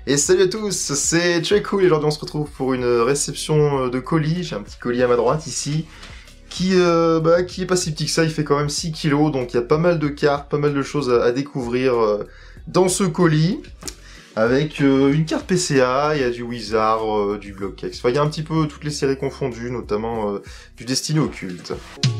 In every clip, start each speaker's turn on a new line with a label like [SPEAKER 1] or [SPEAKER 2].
[SPEAKER 1] Et salut à tous, c'est Cool et aujourd'hui on se retrouve pour une réception de colis. J'ai un petit colis à ma droite ici, qui est pas si petit que ça, il fait quand même 6 kilos, donc il y a pas mal de cartes, pas mal de choses à découvrir dans ce colis. Avec une carte PCA, il y a du Wizard, du Blockhex, enfin il y a un petit peu toutes les séries confondues, notamment du Destiny Occulte.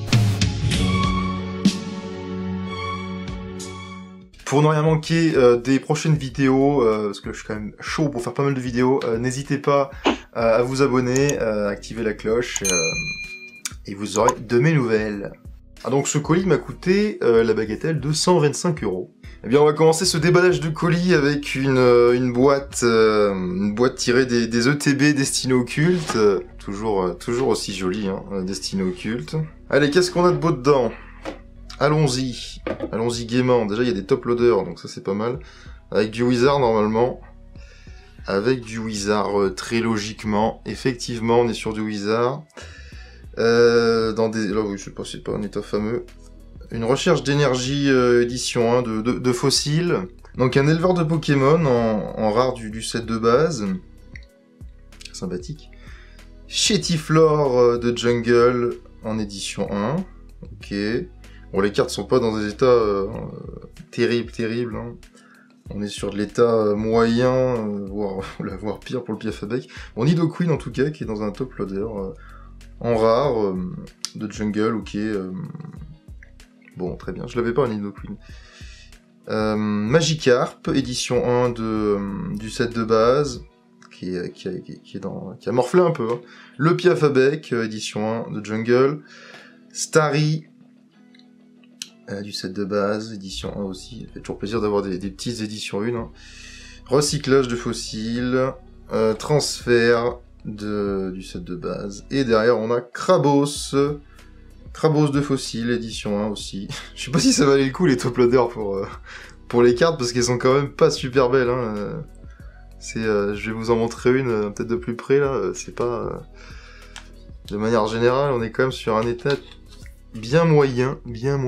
[SPEAKER 1] Pour ne rien manquer des prochaines vidéos, parce que je suis quand même chaud pour faire pas mal de vidéos, n'hésitez pas à vous abonner, à activer la cloche, et vous aurez de mes nouvelles. Ah donc ce colis m'a coûté la bagatelle de 125 €. Eh bien on va commencer ce déballage de colis avec une boîte tirée des ETB Destiny Occulte, toujours aussi jolie, hein, Destiny Occulte. Allez, qu'est-ce qu'on a de beau dedans ? Allons-y gaiement. Déjà il y a des top loaders, donc ça c'est pas mal. Avec du Wizard normalement. Avec du Wizard très logiquement. Effectivement on est sur du Wizard. Dans des... Là oui, c'est pas un état fameux. Une recherche d'énergie édition 1 de fossiles. Donc un éleveur de Pokémon en rare du set de base. Sympathique. Chétiflore de Jungle en édition 1. Ok. Bon, les cartes sont pas dans des états terribles. Hein. On est sur de l'état moyen, voire pire pour le Piafabec. Bon, Nidoqueen en tout cas, qui est dans un top loader en rare de Jungle, ok. Bon, très bien, je l'avais pas un Nidoqueen. Magikarp, édition 1 du set de base, qui a morflé un peu. Hein. Le Piafabec, édition 1 de Jungle. Starry, du set de base, édition 1 aussi. Ça fait toujours plaisir d'avoir des petites éditions 1. Hein. Recyclage de fossiles, transfert du set de base. Et derrière, on a Krabos de fossiles, édition 1 aussi. Je sais pas si ça valait le coup, les top loaders, pour les cartes, parce qu'elles sont quand même pas super belles. Hein. Je vais vous en montrer une, peut-être de plus près, là. C'est pas... de manière générale, on est quand même sur un état... bien moyen,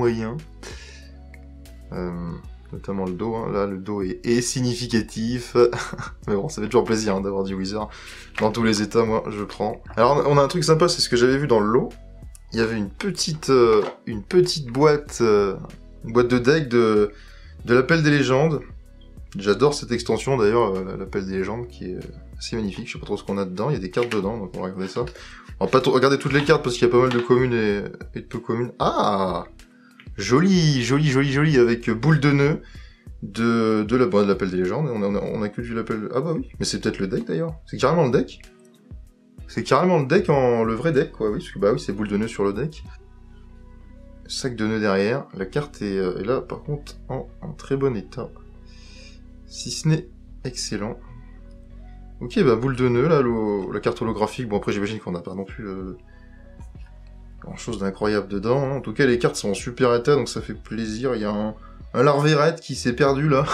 [SPEAKER 1] notamment le dos, hein. Là le dos est significatif, mais bon ça fait toujours plaisir hein, d'avoir du Wizard, dans tous les états moi je prends. Alors on a un truc sympa, c'est ce que j'avais vu dans le lot, il y avait une petite boîte, une boîte de deck de l'appel des légendes. J'adore cette extension d'ailleurs, l'appel des légendes, qui est assez magnifique, je sais pas trop ce qu'on a dedans, il y a des cartes dedans, donc on va regarder ça. On va pas regarder toutes les cartes parce qu'il y a pas mal de communes et de peu communes. Ah, joli, avec boule de nœud de l'appel des légendes. On a que du l'appel... Ah bah oui, mais c'est peut-être le deck d'ailleurs. C'est carrément le deck. C'est carrément le deck le vrai deck, quoi. Oui, parce que bah oui, c'est boule de nœud sur le deck. Sac de nœud derrière. La carte est là, par contre, en très bon état. Si ce n'est excellent. Ok, bah boule de nœud, là, la carte holographique, bon après j'imagine qu'on n'a pas non plus grand chose d'incroyable dedans, hein. En tout cas les cartes sont en super état, donc ça fait plaisir, il y a un larvérette qui s'est perdu là,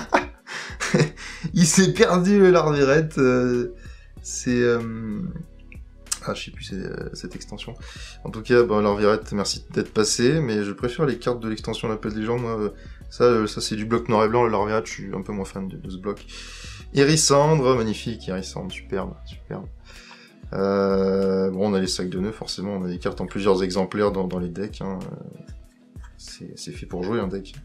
[SPEAKER 1] il s'est perdu le larvérette, c'est... Ah je sais plus cette extension, en tout cas bah, larvérette, merci d'être passé, mais je préfère les cartes de l'extension l'appel des gens, moi, ça c'est du bloc noir et blanc, le larvérette je suis un peu moins fan de ce bloc. Hérissandre, magnifique, Hérissandre, superbe. Bon, on a les sacs de nœuds, forcément, on a des cartes en plusieurs exemplaires dans les decks. Hein. C'est fait pour jouer, un deck.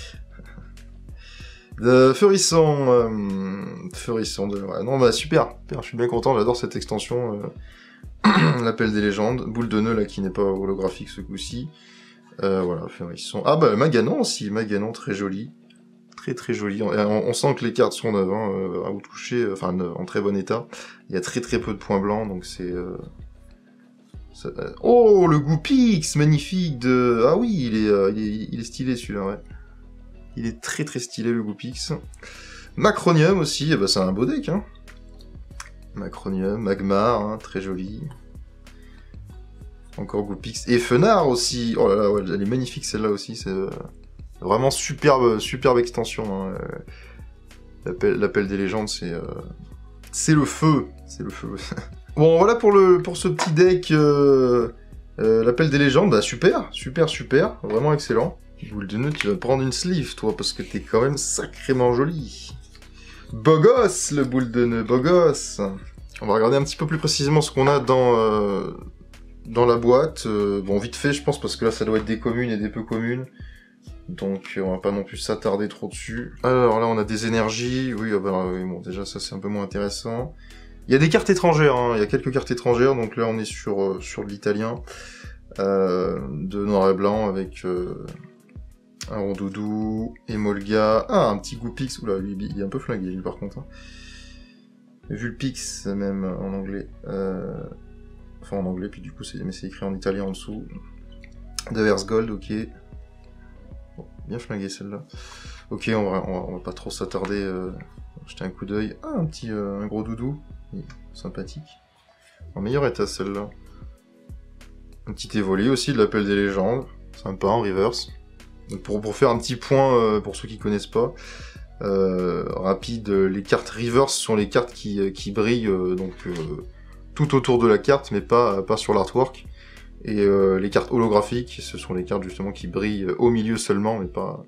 [SPEAKER 1] Feurisson, ouais, non, bah super, je suis bien content, j'adore cette extension. L'appel des légendes, boule de nœud, là, qui n'est pas holographique ce coup-ci. Voilà, Feurisson. Ah bah, Maganon aussi, Maganon, très joli. Très joli. On sent que les cartes sont neuves, hein, à vous toucher, enfin en très bon état. Il y a très peu de points blancs, donc c'est... Oh, le Goupix, magnifique de... Ah oui, il est stylé celui-là, ouais. Il est très stylé le Goupix. Macronium aussi, bah, c'est un beau deck, hein. Macronium, Magmar, hein, très joli. Encore Goupix. Et Fenard aussi. Oh là là, ouais, elle est magnifique celle-là aussi, c'est... Vraiment superbe extension. Hein. L'appel des légendes, c'est le feu. Bon, voilà pour ce petit deck. L'appel des légendes, bah super. Vraiment excellent. Boule de nœud, tu vas prendre une sleeve, toi, parce que t'es quand même sacrément jolie. Beau gosse, le boule de nœud, beau gosse. On va regarder un petit peu plus précisément ce qu'on a dans la boîte. Bon, vite fait, je pense, parce que là, ça doit être des communes et des peu communes. Donc, on va pas non plus s'attarder trop dessus. Alors là, on a des énergies. Oui, oui, bon, déjà, ça, c'est un peu moins intéressant. Il y a des cartes étrangères, hein. Il y a quelques cartes étrangères. Donc là, on est sur de l'italien. De noir et blanc, avec un rondoudou, Emolga. Ah, un petit Goupix. Oula, lui, il est un peu flingué, lui, par contre. Hein. Vulpix, même, en anglais. Enfin, en anglais, puis du coup, mais c'est écrit en italien en dessous. Devers Gold, ok. Bon, bien flingué celle-là. Ok, on va pas trop s'attarder. Jeter un coup d'œil. Ah, un gros doudou. Sympathique. En meilleur état celle-là. Un petit évolué aussi de l'appel des légendes. Sympa en reverse. Donc pour faire un petit point pour ceux qui connaissent pas. Rapide, les cartes reverse sont les cartes qui brillent tout autour de la carte, mais pas sur l'artwork. Et les cartes holographiques, ce sont les cartes justement qui brillent au milieu seulement, mais pas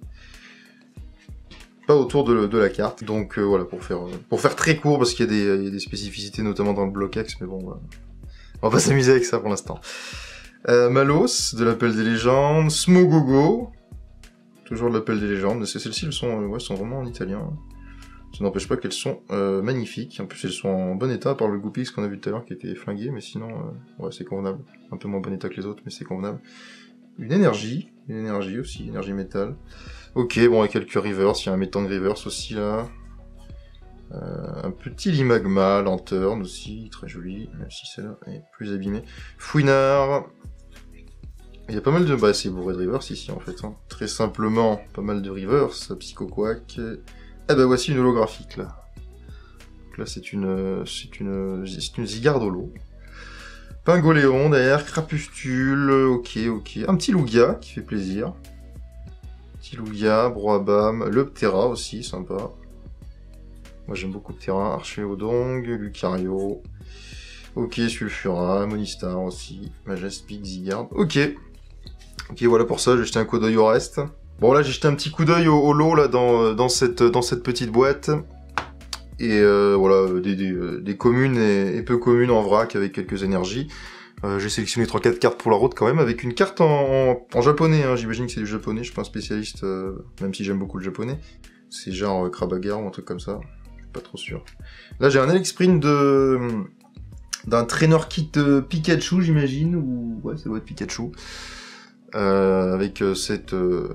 [SPEAKER 1] autour de la carte. Donc voilà, pour faire très court, parce qu'il y a des spécificités, notamment dans le bloc X, mais bon, on va pas s'amuser avec ça pour l'instant. Malos, de l'appel des légendes, Smogogo, toujours de l'appel des légendes, mais celles-ci, elles sont vraiment en italien. Ça n'empêche pas qu'elles sont magnifiques, en plus elles sont en bon état, à part le Goupix qu'on a vu tout à l'heure qui était flingué, mais sinon, ouais, c'est convenable. Un peu moins bon état que les autres, mais c'est convenable. Une énergie aussi, énergie métal. Ok, bon, avec quelques reverse, il y a un Metang reverse aussi là. Un petit Limagma, Lanterne aussi, très joli, même si celle-là est plus abîmée. Fouinard. Il y a pas mal de... Bah, c'est bourré de reverse ici, en fait. Hein. Très simplement, pas mal de reverse. Psycho Quack. Eh ben, voici une holographique, là. Donc là, c'est une Zigardolo. Pingoléon, derrière, Crapustule, ok. Un petit Lugia, qui fait plaisir. Petit Lugia, Broabam, le Ptera aussi, sympa. Moi, j'aime beaucoup Ptera, Archéodong, Lucario. Ok, Sulfura, Monistar aussi, Majestic, Zigard. Ok, voilà pour ça, j'ai jeté un coup d'œil au reste. Bon, là, j'ai jeté un petit coup d'œil au lot, là, dans cette petite boîte. Et voilà, des communes et peu communes en vrac, avec quelques énergies. J'ai sélectionné 3-4 cartes pour la route, quand même, avec une carte en japonais, hein. J'imagine que c'est du japonais, je suis pas un spécialiste, même si j'aime beaucoup le japonais. C'est genre Krabagar ou un truc comme ça, je suis pas trop sûr. Là, j'ai un Elexprint d'un trainer kit Pikachu, j'imagine, ou ouais, ça doit être Pikachu, avec cette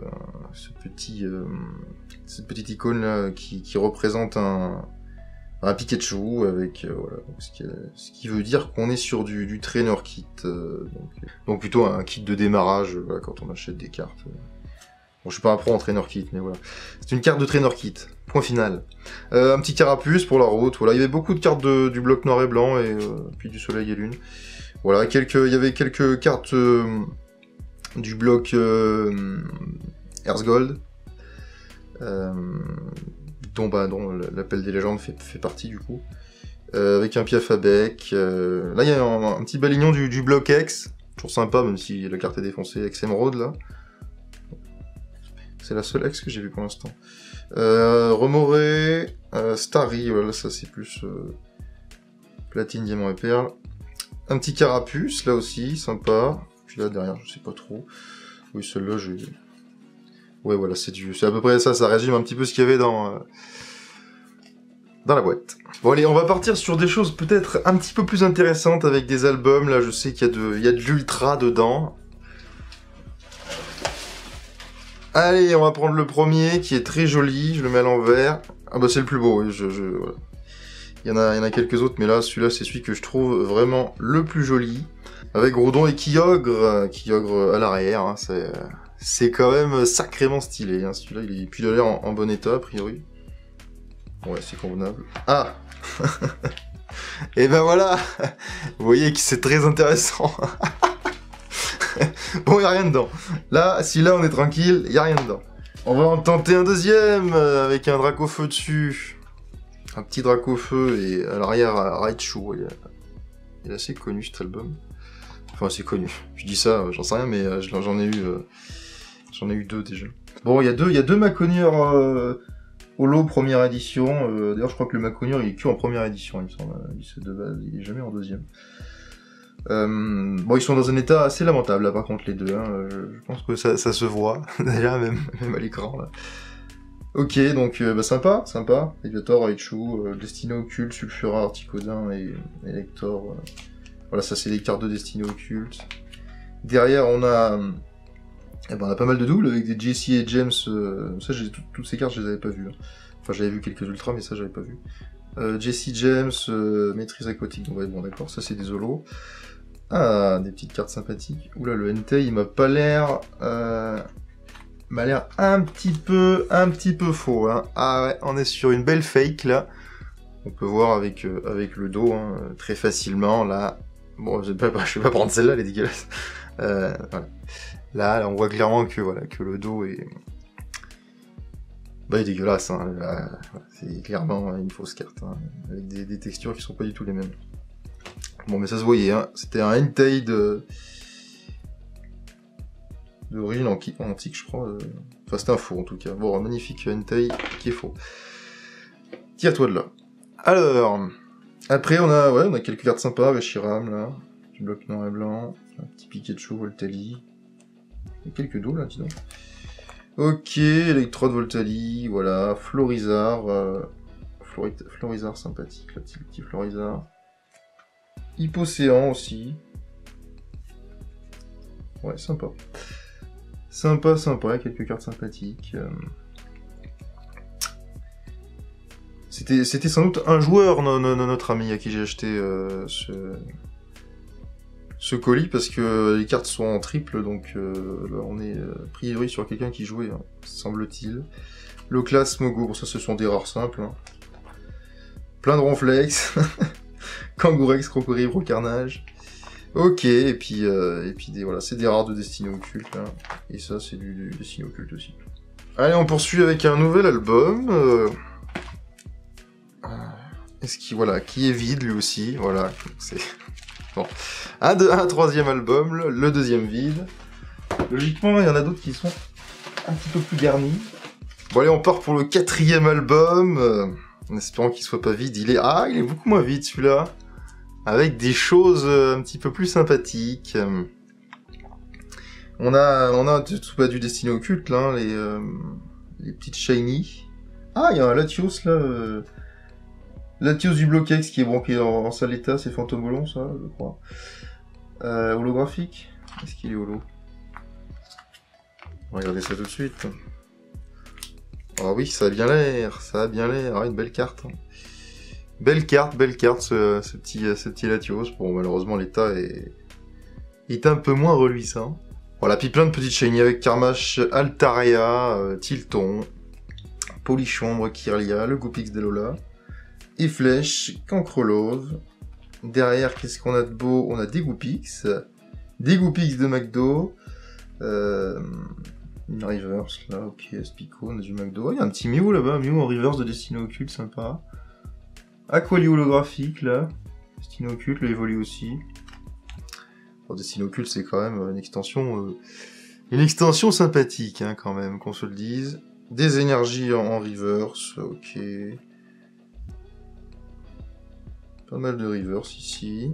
[SPEAKER 1] petite icône là qui représente un Pikachu avec voilà, ce qui veut dire qu'on est sur du trainer kit, donc plutôt un kit de démarrage voilà, quand on achète des cartes. Bon, je suis pas un pro en trainer kit, mais voilà. C'est une carte de trainer kit. Point final. Un petit carapuce pour la route. Voilà, il y avait beaucoup de cartes du bloc noir et blanc et puis du soleil et lune. Voilà, il y avait quelques cartes du bloc Earthgold, dont l'appel des légendes fait partie du coup. Avec un Piaf à bec. Là, il y a un petit balignon du bloc X. Toujours sympa, même si la carte est défoncée. X Emerald là. C'est la seule X que j'ai vue pour l'instant. Remoré, Starry, voilà, ça c'est plus platine, diamant et perle. Un petit carapuce, là aussi, sympa. Puis là, derrière, je sais pas trop. Oui, celle-là, ouais, voilà, c'est à peu près ça, ça résume un petit peu ce qu'il y avait dans la boîte. Bon, allez, on va partir sur des choses peut-être un petit peu plus intéressantes avec des albums. Là, je sais qu'il y a de l'ultra dedans. Allez, on va prendre le premier, qui est très joli, je le mets à l'envers. Ah bah c'est le plus beau, oui, voilà. Il y en a quelques autres, mais là, celui-là, c'est celui que je trouve vraiment le plus joli. Avec Groudon et Kyogre à l'arrière, hein, c'est quand même sacrément stylé. Hein. Celui-là, il est puis il a l'air en bon état, a priori. Ouais, c'est convenable. Ah et ben voilà. Vous voyez que c'est très intéressant. Bon, y a rien dedans. Là, si là on est tranquille, y a rien dedans. On va en tenter un deuxième avec un Dracofeu dessus. Un petit Dracofeu et à l'arrière Raichu. Il est assez connu cet album. Enfin, assez connu. Je dis ça, j'en sais rien, mais j'en ai eu deux déjà. Bon, il y a deux Maconier Holo, première édition. D'ailleurs, je crois que le Maconure, il est que en première édition, il me semble. C'est de base, il est jamais en deuxième. Bon, ils sont dans un état assez lamentable, là, par contre, les deux. Hein. Je pense que ça se voit, déjà, même à l'écran, là. Ok, donc, bah, sympa. Aviator, Raichu, Destino Occulte, Sulfura, Articodin et Elector. Voilà, ça, c'est les cartes de Destino Occulte. Derrière, on a pas mal de doubles, avec des Jesse et James. Ça, toutes ces cartes, je les avais pas vues. Hein. Enfin, j'avais vu quelques ultras, mais ça, j'avais pas vu. Jesse James, Maîtrise Aquatique. Donc, ouais, bon, d'accord, ça, c'est des holos. Ah, des petites cartes sympathiques. Oula, le Entei, il m'a pas l'air... m'a l'air un petit peu faux. Hein. Ah ouais, on est sur une belle fake, là. On peut voir avec le dos, hein, très facilement, là. Bon, je vais pas prendre celle-là, elle est dégueulasse. Voilà. Là, on voit clairement que, voilà, que le dos est... Bah, il est dégueulasse, hein. Là, c'est clairement une fausse carte, hein, avec des textures qui sont pas du tout les mêmes. Bon, mais ça se voyait, hein. C'était un Entei d'origine antique, je crois. Enfin, c'était un faux, en tout cas. Bon, un magnifique Entei qui est faux. Tire-toi de là. Alors, après, on a quelques cartes sympas. Reshiram, là. Du bloc noir et blanc. Un petit Pikachu, Voltali. Et quelques dos, là, dis donc. Ok, Electrode, Voltali, voilà. Florizard. Florizard sympathique, le petit Florizard. Hypocéan aussi. Ouais, sympa. Sympa, quelques cartes sympathiques. C'était sans doute un joueur, notre ami, à qui j'ai acheté ce colis, parce que les cartes sont en triple, donc là, on est a priori sur quelqu'un qui jouait, hein, semble-t-il. Le classe Mogo, bon, ça ce sont des rares simples. Hein. Plein de ronflex. Kangourex, Crocodile, Carnage. Ok, et puis voilà, c'est des rares de Destino Occulte, hein. Et ça, c'est du Destino Occulte aussi. Allez, on poursuit avec un nouvel album. Qui est vide lui aussi, voilà. C'est bon, un troisième album, le deuxième vide. Logiquement, il y en a d'autres qui sont un petit peu plus garnis. Bon, allez, on part pour le quatrième album. En espérant qu'il soit pas vide. Il est beaucoup moins vide celui-là. Avec des choses un petit peu plus sympathiques. On a du Destino Occulte, là, les petites shiny. Ah, il y a un Latios, là. Latios du Bloquex qui est en sale état, c'est Phantomolon, ça, je crois. Holographique. Est-ce qu'il est holo? On va regarder ça tout de suite. Ah oui, ça a bien l'air. Ah, une belle carte. Hein. Belle carte, ce petit Latios. Bon, malheureusement, l'état est un peu moins reluisant. Voilà, puis plein de petites shiny avec Karmash, Altaria, Tilton, Polichombre, Kirlia, le Goopix d'Elola, et Flèche, Cancrelove. Derrière, qu'est-ce qu'on a de beau? On a des Goopix de McDo, une reverse, là, ok, Spico, on a du McDo. Il y a un petit Mew là-bas, Mew en reverse de Destino Occulte, sympa. Aquali holographique, là. Destino Occulte, le Evoli aussi. Bon, Destino Occulte, c'est quand même une extension sympathique, hein, quand même, qu'on se le dise. Des énergies en reverse, ok. Pas mal de reverse ici.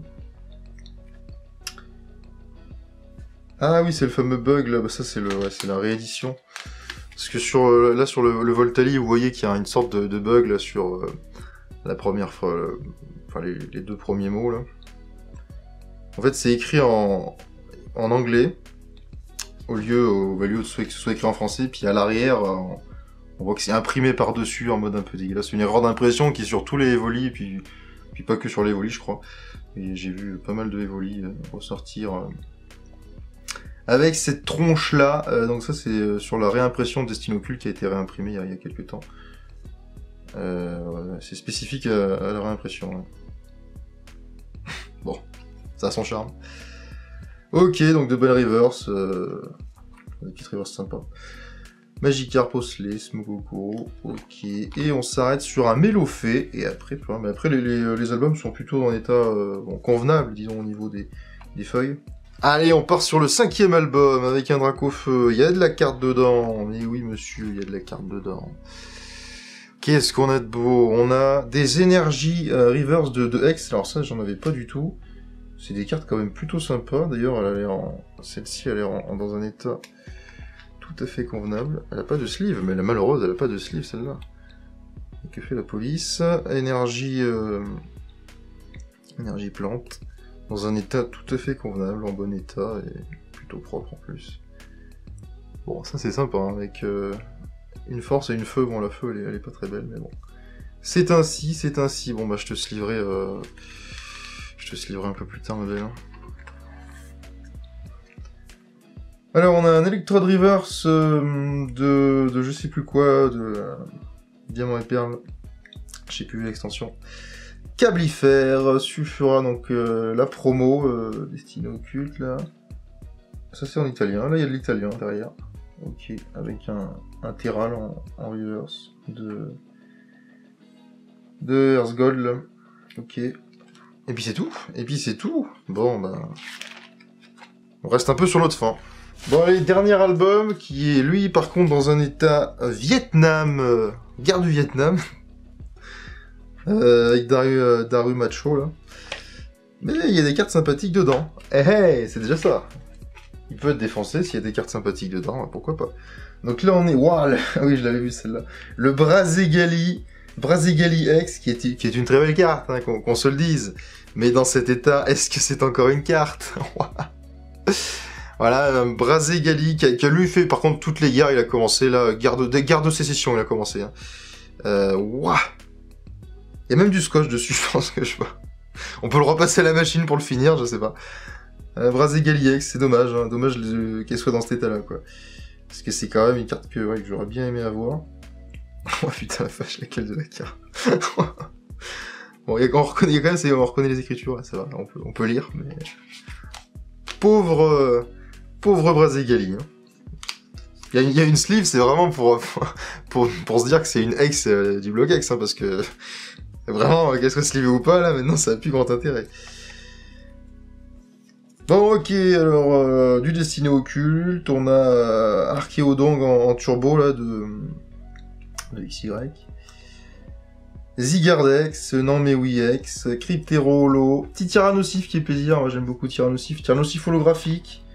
[SPEAKER 1] Ah oui, c'est le fameux bug, là. Bah, ça, c'est la réédition. Parce que sur le Voltali, vous voyez qu'il y a une sorte de bug, là, sur la première fois, enfin, les deux premiers mots, là. En fait, c'est écrit en anglais, au lieu que ce soit écrit en français, puis à l'arrière, on voit que c'est imprimé par-dessus, en mode un peu dégueulasse. C'est une erreur d'impression qui est sur tous les Evoli, puis pas que sur les Evoli, je crois. Et j'ai vu pas mal de Evoli ressortir avec cette tronche-là. Donc ça, c'est sur la réimpression de Destino Occulte qui a été réimprimée il y a quelques temps. C'est spécifique à la réimpression. Ouais. Bon, ça a son charme. Ok, donc de belles reverse. Des petites reverse sympas. Magikarp, Osley, Smogoko, ok. Et on s'arrête sur un Mélofée. Et après, les albums sont plutôt dans un état convenable, disons, au niveau des feuilles. Allez, on part sur le 5e album avec un Dracofeu. Il y a de la carte dedans. Mais oui, monsieur, il y a de la carte dedans. Qu'est-ce qu'on a de beau? On a des énergies reverse de X. Alors ça, j'en avais pas du tout. C'est des cartes quand même plutôt sympas. D'ailleurs, elle a l'air celle-ci, elle a l'air dans un état tout à fait convenable. Elle a pas de sleeve, mais la malheureuse, elle a pas de sleeve, celle-là. Et que fait la police? Énergie plante. Dans un état tout à fait convenable, en bon état, et plutôt propre en plus. Bon, ça c'est sympa, hein, avec une force et une feu. Bon, la feu, elle est pas très belle, mais bon. C'est ainsi, c'est ainsi. Bon, bah, je te sleeverai un peu plus tard, ma belle. Alors, on a un Electrode Reverse de je sais plus quoi, de Diamant et Perle. Je sais plus l'extension. Cablifère, Sulfura, donc la promo destinée au culte, là. Ça c'est en italien, là il y a de l'italien derrière. Ok, avec un Terral en reverse de Earthgold, là. Ok. Et puis c'est tout. Bon, bah... on reste un peu sur notre fin. Bon, allez, dernier album, qui est, lui, par contre, dans un état Vietnam, guerre du Vietnam. Avec Daru Macho, là. Mais il y a des cartes sympathiques dedans. Hey, c'est déjà ça. Il peut être défoncé s'il y a des cartes sympathiques dedans, pourquoi pas. Donc là, on est... Waouh, oui, je l'avais vu, celle-là. Le Brazegali X, qui est une très belle carte, hein, qu'on se le dise. Mais dans cet état, est-ce que c'est encore une carte? Voilà, Brazegali, qui a lui fait, par contre, toutes les guerres, il a commencé, là, guerre de sécession, il a commencé. Hein. Waouh. Il y a même du scotch dessus, je pense que je vois. On peut le repasser à la machine pour le finir, je sais pas. Brazegali X, c'est dommage, hein, dommage qu'elle soit dans cet état-là, quoi. Parce que c'est quand même une carte que j'aurais bien aimé avoir. Oh putain, la vache, laquelle de la carte. Bon, on reconnaît quand même, on reconnaît les écritures, là, ça va, on peut lire, mais... Pauvre Brazegali, hein. Il y a une sleeve, c'est vraiment pour se dire que c'est une ex du bloc X, hein, parce que... Vraiment, qu'est-ce que sleeve ou pas, là, maintenant, ça a plus grand intérêt. Bon, ok, alors, du destiné occulte, on a Archéodong en turbo, là, de XY. Zygardex, non mais oui X, Cryptero Holo, petit Tyrannosif qui est plaisir, moi j'aime beaucoup Tyrannosif holographique,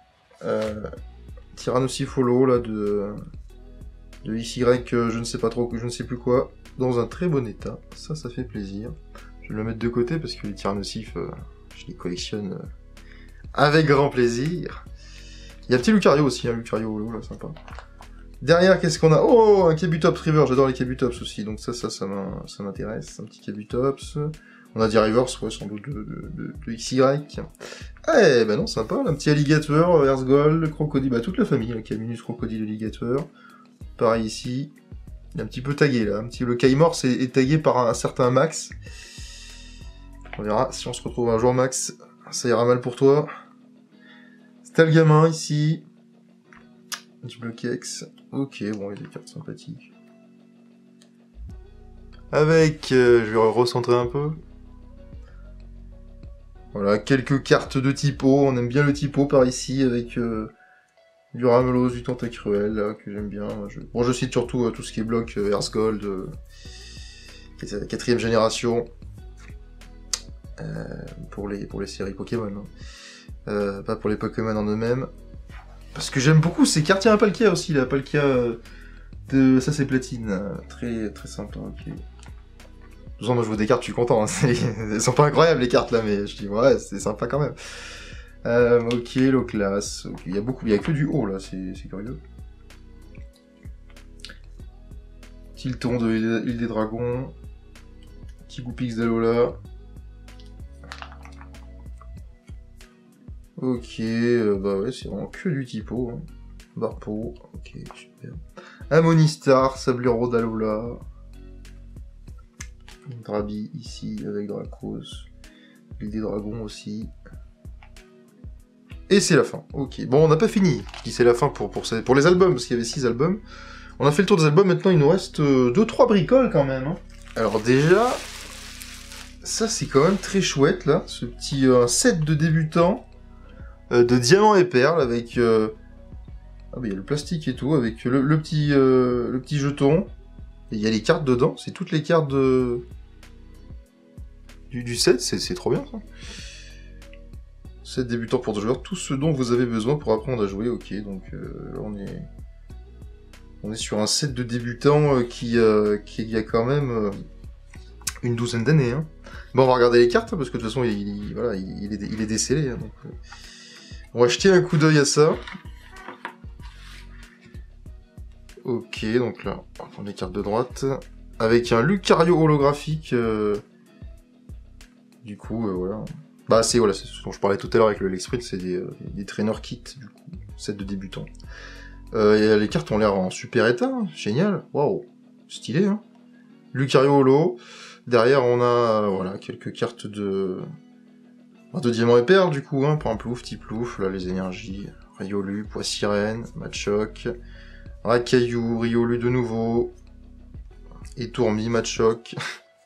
[SPEAKER 1] Tyrannosif Holo, là, de XY, je ne sais pas trop, je ne sais plus quoi, dans un très bon état, ça fait plaisir. Je vais le mettre de côté parce que les Tyrannosifs, je les collectionne avec grand plaisir. Il y a un petit Lucario aussi, un Lucario Holo, là, sympa. Derrière, qu'est-ce qu'on a? Oh, un Kabutops River, j'adore les Kabutops aussi, donc ça m'intéresse, un petit Kabutops. On a des Rivers, ouais, sans doute de XY. Eh ben non, sympa, un petit Alligator, Earthgold, Crocodile, bah toute la famille, la Caminus, Crocodile, Alligator. Pareil ici, il est un petit peu tagué là, le Kaimorse est tagué par un certain Max. On verra, si on se retrouve un jour Max, ça ira mal pour toi. C'était le gamin ici. Du bloc X. Ok, bon, il y a des cartes sympathiques. Avec, je vais recentrer un peu. Voilà, quelques cartes de typo. On aime bien le typo par ici, avec du Ramelos, du Tentacruel, là, que j'aime bien. Bon, je cite surtout tout ce qui est bloc Earthgold, 4ème génération. Pour les séries Pokémon. Hein. Pas pour les Pokémon en eux-mêmes. Parce que j'aime beaucoup ces cartes. Il y a un Palkia aussi, là. Palkia de... Ça, c'est platine. Très, très sympa, ok. De toute façon, moi, je vois des cartes, je suis content. Hein. Elles sont pas incroyables, les cartes, là, mais je dis, ouais, c'est sympa quand même. Ok, low class. Okay. Il y a que du haut, là. C'est curieux. Tilton de l'île des Dragons. Petit Goupix d'Alola. Ok, bah ouais, c'est vraiment que du typo. Hein. Barpo, ok, super. Amonistar, Sablero d'Alola. Drabi ici avec Dracos. L'île des Dragons aussi. Et c'est la fin. Ok, bon, on n'a pas fini. Je dis c'est la fin pour les albums, parce qu'il y avait 6 albums. On a fait le tour des albums, maintenant il nous reste 2-3 bricoles quand même. Hein. Alors déjà, ça c'est quand même très chouette là, ce petit set de débutants. De diamants et perles avec ah bah il y a le plastique et tout avec le petit jeton. Et il y a les cartes dedans, c'est toutes les cartes du set, c'est trop bien ça. Set débutant pour 2 joueurs, tout ce dont vous avez besoin pour apprendre à jouer, ok, donc là on est sur un set de débutants qui a quand même une douzaine d'années. Hein. Bon, on va regarder les cartes, hein, parce que de toute façon, il est décellé. Hein, donc, on va jeter un coup d'œil à ça. Ok, donc là, on va prendre les cartes de droite. Avec un Lucario holographique. Du coup, voilà. Bah, c'est ce dont je parlais tout à l'heure avec l'Exprint, c'est des trainer kits, du coup, set de débutants. Les cartes ont l'air en super état, hein. Génial, waouh, stylé, hein. Lucario holo. Derrière, on a voilà quelques cartes de diamant et perle, du coup, hein, point plouf, petit plouf, là les énergies, Riolu, poids sirène, Machoc, Rakaillou, Riolu de nouveau, et Tourmi, Machoc.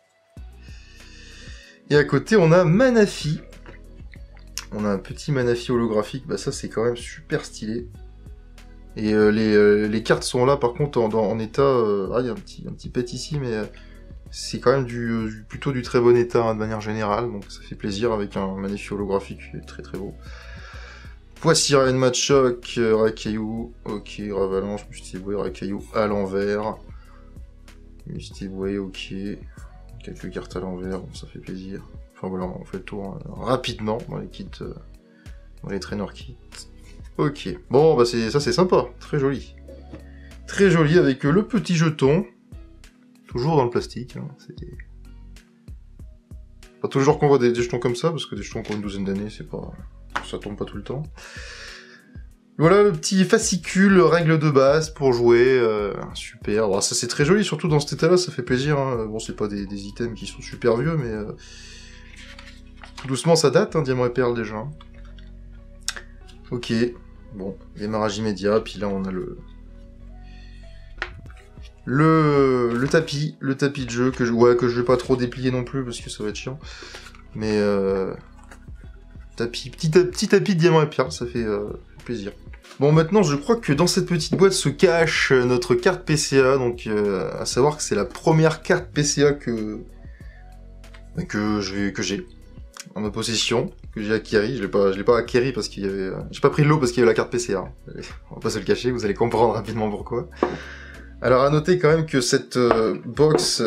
[SPEAKER 1] Et à côté, on a Manafi. On a un petit Manafi holographique, bah ça c'est quand même super stylé. Et les cartes sont là par contre en état... il y a un petit pet ici, mais c'est quand même plutôt du très bon état hein, de manière générale, donc ça fait plaisir avec un Manafi holographique qui est très très beau. Poids sirène, Machoc, Rakaillou, ok, Ravalanche, Mustiboué, Rakaillou à l'envers. Mustiboué, ok. Quelques cartes à l'envers, bon, ça fait plaisir. Enfin voilà, on fait le tour hein, rapidement dans les kits, dans les trainer kits. Ok, bon bah ça c'est sympa, très joli. Très joli avec le petit jeton. Toujours dans le plastique. Hein, pas toujours qu'on voit des jetons comme ça, parce que des jetons qui ont une douzaine d'années, ça tombe pas tout le temps. Voilà le petit fascicule, règle de base pour jouer, super. Alors, ça c'est très joli, surtout dans cet état-là, ça fait plaisir. Hein. Bon, c'est pas des items qui sont super vieux, mais tout doucement ça date, hein, diamant et perle déjà. Ok, bon, démarrage immédiat, puis là on a le tapis de jeu que je vais pas trop déplier non plus parce que ça va être chiant. Mais petit tapis de diamant et perle, ça fait plaisir. Bon, maintenant, je crois que dans cette petite boîte se cache notre carte PCA, donc à savoir que c'est la première carte PCA que j'ai en ma possession, que j'ai acquérie. Je l'ai pas acquérie parce qu'il y avait, j'ai pas pris le lot parce qu'il y avait la carte PCA. On va pas se le cacher, vous allez comprendre rapidement pourquoi. Alors à noter quand même que cette box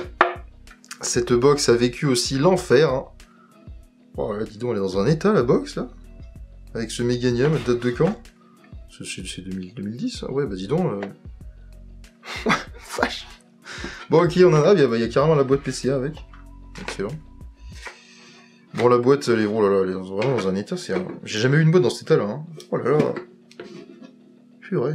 [SPEAKER 1] a vécu aussi l'enfer. Hein. Oh là, dis donc, elle est dans un état la box là, avec ce Méganium, elle date de quand? C'est 2010, ouais, bah dis donc. Vache. Bon, ok, on en a, il y a carrément la boîte PCA avec. Excellent. Bon, la boîte, elle est, oh là là, elle est vraiment dans un état, j'ai jamais eu une boîte dans cet état-là, hein. Oh là là. Purée.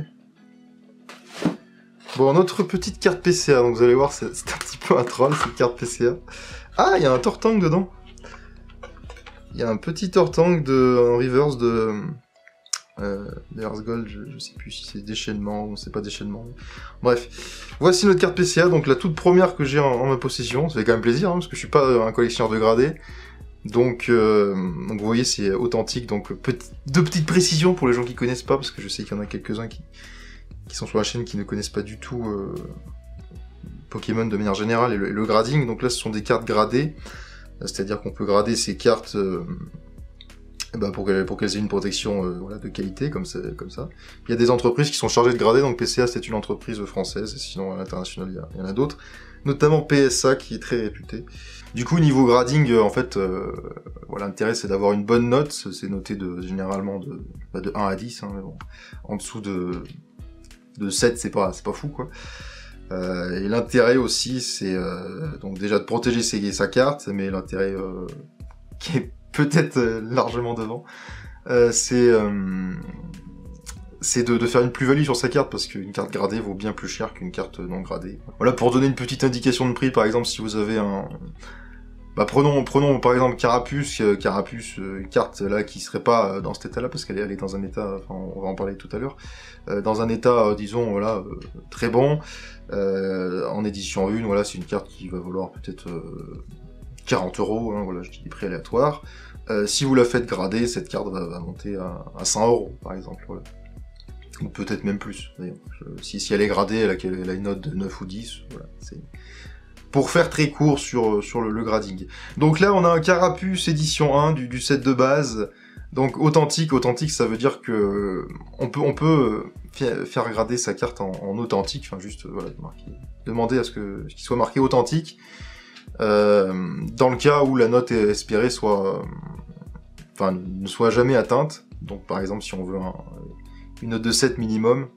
[SPEAKER 1] Bon, notre petite carte PCA, donc vous allez voir, c'est un petit peu un troll, cette carte PCA. Ah, il y a un Tortank dedans. Il y a un petit Tortank en reverse de Earth Gold, je sais plus si c'est déchaînement ou c'est pas déchaînement. Bref, voici notre carte PCA, donc la toute première que j'ai en ma possession. Ça fait quand même plaisir, hein, parce que je suis pas un collectionneur de gradés. Donc vous voyez, c'est authentique. Donc deux petites précisions pour les gens qui connaissent pas, parce que je sais qu'il y en a quelques-uns qui sont sur la chaîne qui ne connaissent pas du tout Pokémon de manière générale et le grading. Donc là, ce sont des cartes gradées, c'est-à-dire qu'on peut grader ces cartes pour qu'elles aient une protection voilà, de qualité, comme ça. Il y a des entreprises qui sont chargées de grader, donc PCA c'est une entreprise française, sinon à l'international il y en a d'autres, notamment PSA qui est très réputé. Du coup, niveau grading, en fait, voilà, l'intérêt c'est d'avoir une bonne note, c'est noté généralement de 1 à 10, hein, mais bon, en dessous de 7 c'est pas fou quoi. Et l'intérêt aussi c'est donc déjà de protéger sa carte, mais l'intérêt qui est peut-être largement devant, c'est de faire une plus-value sur sa carte, parce qu'une carte gradée vaut bien plus cher qu'une carte non gradée. Voilà, pour donner une petite indication de prix, par exemple, si vous avez prenons par exemple Carapuce, une carte là qui serait pas dans cet état-là, parce qu'elle est dans un état, enfin on va en parler tout à l'heure, dans un état, disons, voilà, très bon, en édition 1, voilà, c'est une carte qui va valoir peut-être 40 €, hein, voilà, je dis des prix aléatoires. Si vous la faites grader, cette carte va monter à 100 €, par exemple, voilà. Ou peut-être même plus, d'ailleurs. Si elle est gradée, elle a une note de 9 ou 10, voilà, c'est... Pour faire très court sur le grading. Donc là, on a un Carapuce édition 1 du set de base. Donc authentique, ça veut dire que on peut faire grader sa carte en authentique, enfin juste voilà, demander à ce qu'il soit marqué authentique, dans le cas où la note espérée ne soit jamais atteinte. Donc par exemple si on veut une note de 7 minimum,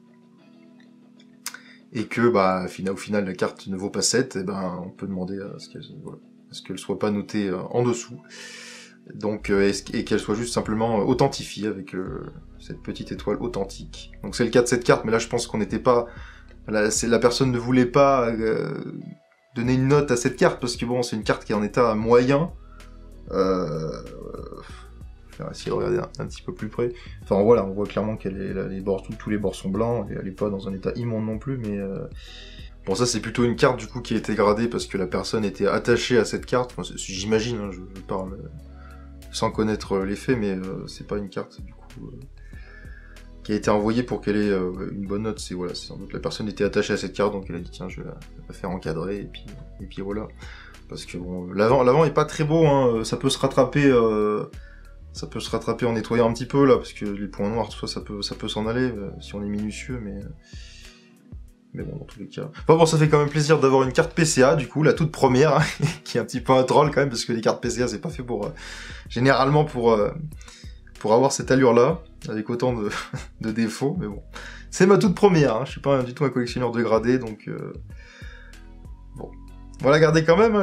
[SPEAKER 1] et que au final la carte ne vaut pas 7, et on peut demander à ce qu'elle soit pas notée en dessous. Donc et qu'elle soit juste simplement authentifiée avec cette petite étoile authentique. Donc c'est le cas de cette carte, mais là je pense qu'on n'était pas... la personne ne voulait pas donner une note à cette carte, parce que bon, c'est une carte qui est en état moyen. Je vais essayer de regarder un petit peu plus près. Enfin voilà, on voit clairement qu'elle est tous les bords sont blancs, et elle est pas dans un état immonde non plus, mais... Bon, ça c'est plutôt une carte du coup qui a été gradée parce que la personne était attachée à cette carte. Enfin, j'imagine, hein, je parle sans connaître les faits, mais c'est pas une carte du coup qui a été envoyée pour qu'elle ait une bonne note. C'est sans doute la personne était attachée à cette carte, donc elle a dit tiens, je vais la faire encadrer, et puis voilà. Parce que bon, l'avant est pas très beau, hein, ça peut se rattraper en nettoyant un petit peu là, parce que les points noirs, tout ça peut s'en aller si on est minutieux, mais bon, dans tous les cas... Enfin bon, ça fait quand même plaisir d'avoir une carte PCA, du coup, la toute première, hein, qui est un petit peu un troll quand même, parce que les cartes PCA, c'est pas fait généralement pour avoir cette allure-là, avec autant de défauts, mais bon. C'est ma toute première, hein, je suis pas du tout un collectionneur de gradés, donc... Bon. Voilà, gardez quand même, hein,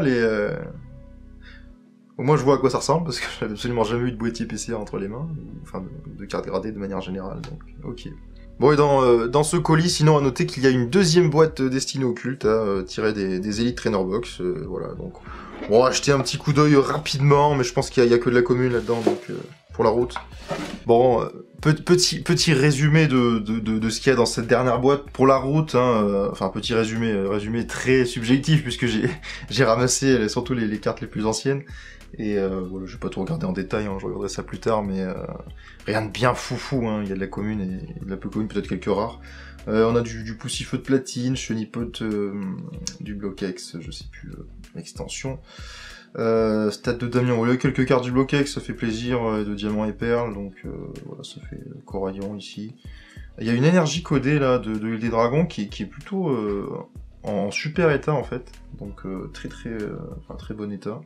[SPEAKER 1] Au moins, je vois à quoi ça ressemble, parce que j'avais absolument jamais eu de boîtier PCA entre les mains, enfin, de cartes gradées de manière générale, donc, ok. Bon, et dans ce colis, sinon, à noter qu'il y a une deuxième boîte destinée au culte, tirée des Elite Trainer Box, voilà, donc... Bon, acheter un petit coup d'œil rapidement, mais je pense qu'il y a que de la commune là-dedans, donc, pour la route. Bon, petit résumé de ce qu'il y a dans cette dernière boîte pour la route, hein, enfin, petit résumé très subjectif, puisque j'ai ramassé surtout les cartes les plus anciennes, et voilà, je vais pas tout regarder en détail, hein, je regarderai ça plus tard, mais rien de bien foufou, hein, il y a de la commune et de la peu commune, peut-être quelques rares. On a du poussifeu de platine, chenipote du Block-X, je sais plus l'extension. Stade de Damien, voilà, quelques cartes du Block-X, ça fait plaisir, de diamants et perles, donc voilà, ça fait Coraillon ici. Il y a une énergie codée là de l'île des dragons qui est plutôt en super état en fait, donc très bon état.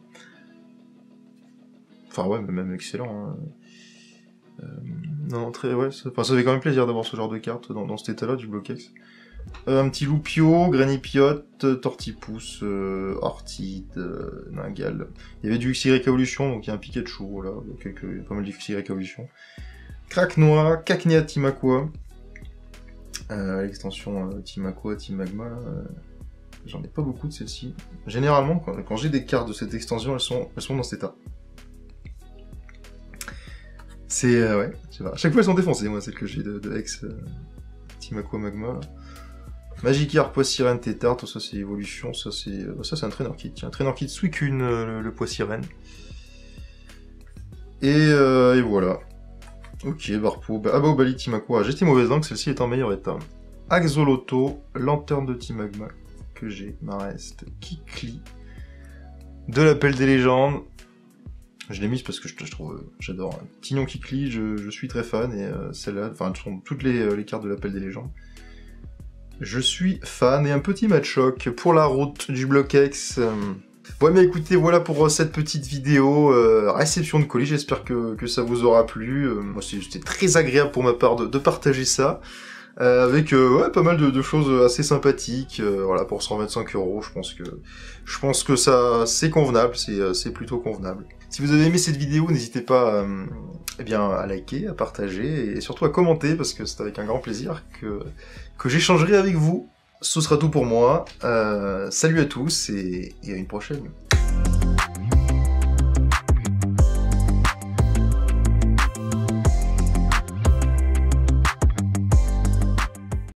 [SPEAKER 1] Enfin ouais, même excellent. Hein. Non, ça fait quand même plaisir d'avoir ce genre de carte dans cet état-là du Block-X. Un petit Loupio, Granipiote, Tortipousse, Ortide, Ningal. Il y avait du XY Evolution, donc il y a un Pikachu, voilà, pas mal d'XY Evolution. Cracknois, Cacnea Timakua. L'extension Timakua, Timagma, j'en ai pas beaucoup de celles-ci. Généralement, quand j'ai des cartes de cette extension, elles sont dans cet état. C'est, ouais, je sais pas. À chaque fois, elles sont défoncées, moi, celles que j'ai de ex Timakua Magma. Magikarp, Poids Sirène, Tétard, tout ça c'est évolution, ça c'est un trainer kit. Tiens, un trainer kit Suicune, le Poids Sirène. Et voilà. Ok, Barpo. Bali Timakua. J'ai été mauvaise langue, celle-ci est en meilleur état. Axoloto, Lanterne de Timagma, que j'ai. Marest, Kikli. De l'Appel des légendes. Je l'ai mise parce que je trouve, j'adore. Tignon Kikli, je suis très fan, et celle-là, enfin, toutes les cartes de l'Appel des légendes. Je suis fan, et un petit match-choc pour la route du Block-X. Ouais, mais écoutez, voilà pour cette petite vidéo réception de colis, j'espère que ça vous aura plu. Moi, c'était très agréable pour ma part de partager ça, avec ouais, pas mal de choses assez sympathiques. Voilà, pour 125 €, je pense que ça, c'est convenable, c'est plutôt convenable. Si vous avez aimé cette vidéo, n'hésitez pas eh bien, à liker, à partager, et surtout à commenter, parce que c'est avec un grand plaisir que j'échangerai avec vous. Ce sera tout pour moi. Salut à tous, et à une prochaine.